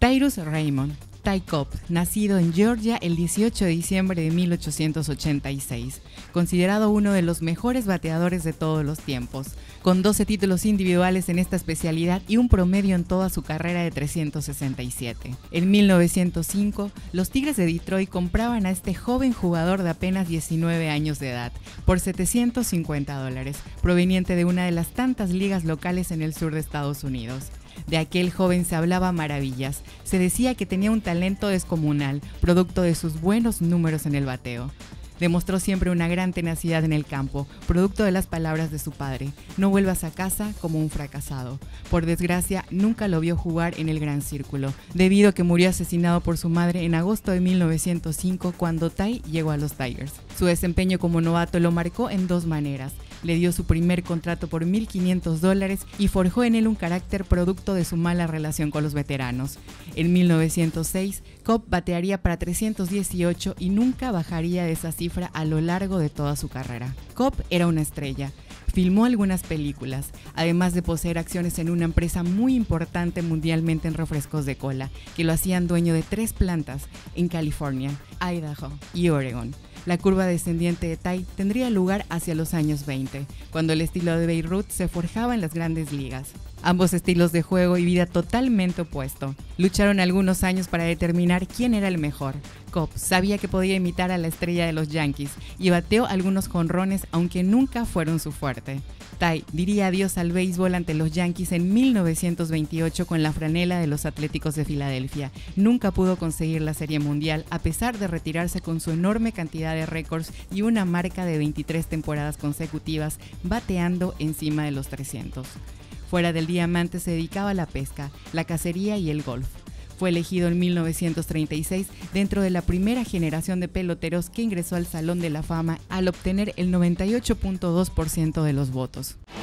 Tyrus Raymond, Ty Cobb, nacido en Georgia el 18 de diciembre de 1886, considerado uno de los mejores bateadores de todos los tiempos, con 12 títulos individuales en esta especialidad y un promedio en toda su carrera de 367. En 1905, los Tigres de Detroit compraban a este joven jugador de apenas 19 años de edad por $750, proveniente de una de las tantas ligas locales en el sur de Estados Unidos. De aquel joven se hablaba maravillas, se decía que tenía un talento descomunal, producto de sus buenos números en el bateo. Demostró siempre una gran tenacidad en el campo, producto de las palabras de su padre: no vuelvas a casa como un fracasado. Por desgracia, nunca lo vio jugar en el gran círculo, debido a que murió asesinado por su madre en agosto de 1905 cuando Ty llegó a los Tigers. Su desempeño como novato lo marcó en dos maneras. Le dio su primer contrato por $1,500 y forjó en él un carácter producto de su mala relación con los veteranos. En 1906, Cobb batearía para 318 y nunca bajaría de esa cifra a lo largo de toda su carrera. Cobb era una estrella. Filmó algunas películas, además de poseer acciones en una empresa muy importante mundialmente en refrescos de cola, que lo hacían dueño de 3 plantas en California, Idaho y Oregon. La curva descendiente de Ty tendría lugar hacia los años 20, cuando el estilo de Babe Ruth se forjaba en las grandes ligas. Ambos estilos de juego y vida totalmente opuestos. Lucharon algunos años para determinar quién era el mejor. Cobb sabía que podía imitar a la estrella de los Yankees y bateó algunos jonrones, aunque nunca fueron su fuerte. Ty diría adiós al béisbol ante los Yankees en 1928 con la franela de los Atléticos de Filadelfia. Nunca pudo conseguir la Serie Mundial a pesar de retirarse con su enorme cantidad de récords y una marca de 23 temporadas consecutivas bateando encima de los 300. Fuera del diamante se dedicaba a la pesca, la cacería y el golf. Fue elegido en 1936 dentro de la primera generación de peloteros que ingresó al Salón de la Fama al obtener el 98.2% de los votos.